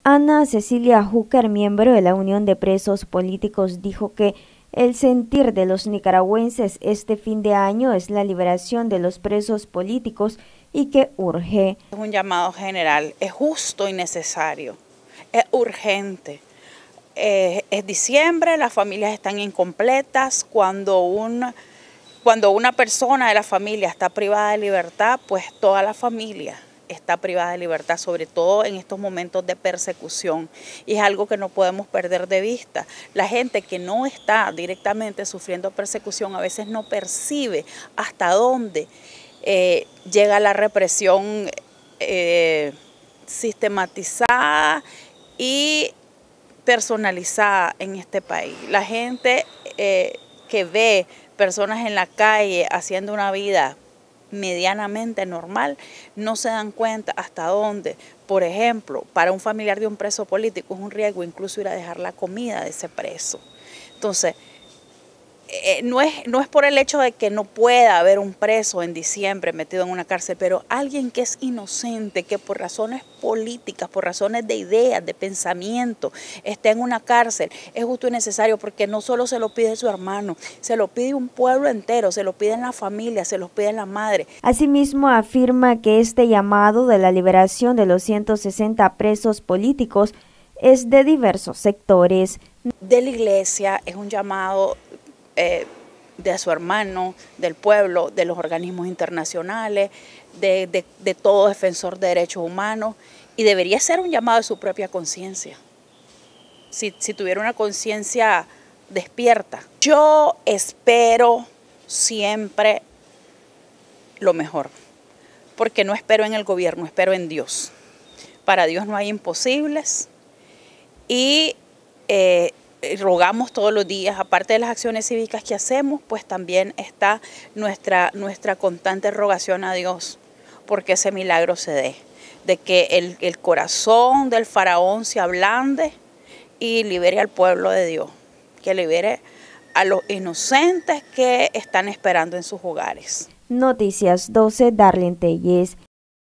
Ana Cecilia Júcar, miembro de la Unión de Presos Políticos, dijo que el sentir de los nicaragüenses este fin de año es la liberación de los presos políticos y que urge. Es un llamado general, es justo y necesario, es urgente. Es diciembre, las familias están incompletas. Cuando una persona de la familia está privada de libertad, pues toda la familia está privada de libertad, sobre todo en estos momentos de persecución. Y es algo que no podemos perder de vista. La gente que no está directamente sufriendo persecución a veces no percibe hasta dónde llega la represión sistematizada y personalizada en este país. La gente que ve personas en la calle haciendo una vida medianamente normal, no se dan cuenta hasta dónde, por ejemplo, para un familiar de un preso político es un riesgo incluso ir a dejar la comida de ese preso. Entonces, no es por el hecho de que no pueda haber un preso en diciembre metido en una cárcel, pero alguien que es inocente, que por razones políticas, por razones de ideas, de pensamiento, esté en una cárcel, es justo y necesario porque no solo se lo pide su hermano, se lo pide un pueblo entero, se lo piden la familia, se lo piden la madre. Asimismo, afirma que este llamado de la liberación de los 160 presos políticos es de diversos sectores. De la iglesia, es un llamado de su hermano, del pueblo, de los organismos internacionales, de todo defensor de derechos humanos, y debería ser un llamado de su propia conciencia, si tuviera una conciencia despierta. Yo espero siempre lo mejor, porque no espero en el gobierno, espero en Dios. Para Dios no hay imposibles y rogamos todos los días, aparte de las acciones cívicas que hacemos, pues también está nuestra constante rogación a Dios, porque ese milagro se dé, de que el corazón del faraón se ablande y libere al pueblo de Dios, que libere a los inocentes que están esperando en sus hogares. Noticias 12, Darlene Telles.